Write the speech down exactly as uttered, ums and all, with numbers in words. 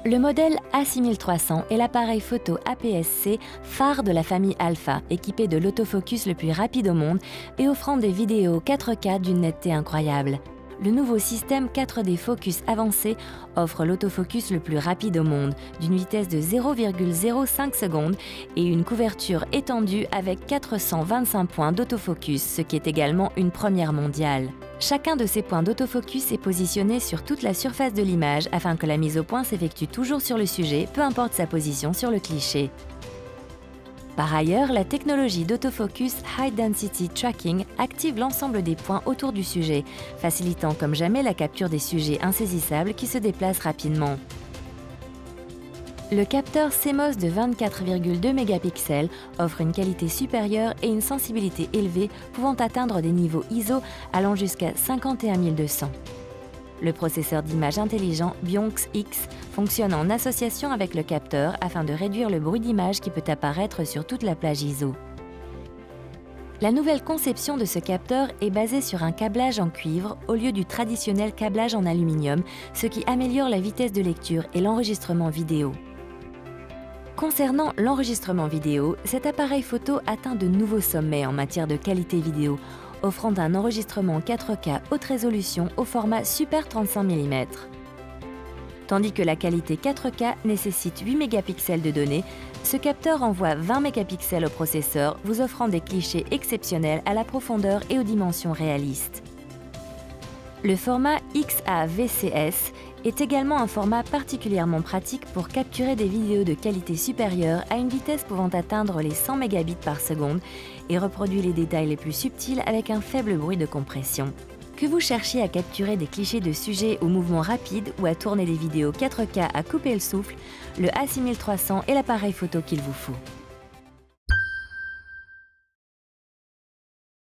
Le modèle A six mille trois cents est l'appareil photo A P S C phare de la famille Alpha, équipé de l'autofocus le plus rapide au monde et offrant des vidéos quatre K d'une netteté incroyable. Le nouveau système quatre D Focus avancé offre l'autofocus le plus rapide au monde, d'une vitesse de zéro virgule zéro cinq secondes et une couverture étendue avec quatre cent vingt-cinq points d'autofocus, ce qui est également une première mondiale. Chacun de ces points d'autofocus est positionné sur toute la surface de l'image afin que la mise au point s'effectue toujours sur le sujet, peu importe sa position sur le cliché. Par ailleurs, la technologie d'autofocus High Density Tracking active l'ensemble des points autour du sujet, facilitant comme jamais la capture des sujets insaisissables qui se déplacent rapidement. Le capteur C M O S de vingt-quatre virgule deux mégapixels offre une qualité supérieure et une sensibilité élevée pouvant atteindre des niveaux I S O allant jusqu'à cinquante et un mille deux cents. Le processeur d'image intelligent Bionx X fonctionne en association avec le capteur afin de réduire le bruit d'image qui peut apparaître sur toute la plage I S O. La nouvelle conception de ce capteur est basée sur un câblage en cuivre au lieu du traditionnel câblage en aluminium, ce qui améliore la vitesse de lecture et l'enregistrement vidéo. Concernant l'enregistrement vidéo, cet appareil photo atteint de nouveaux sommets en matière de qualité vidéo, offrant un enregistrement quatre K haute résolution au format Super trente-cinq millimètres. Tandis que la qualité quatre K nécessite huit mégapixels de données, ce capteur envoie vingt mégapixels au processeur, vous offrant des clichés exceptionnels à la profondeur et aux dimensions réalistes. Le format X A V C S est également un format particulièrement pratique pour capturer des vidéos de qualité supérieure à une vitesse pouvant atteindre les cent mégabits par seconde et reproduit les détails les plus subtils avec un faible bruit de compression. Que vous cherchiez à capturer des clichés de sujets aux mouvements rapides ou à tourner des vidéos quatre K à couper le souffle, le A six mille trois cents est l'appareil photo qu'il vous faut.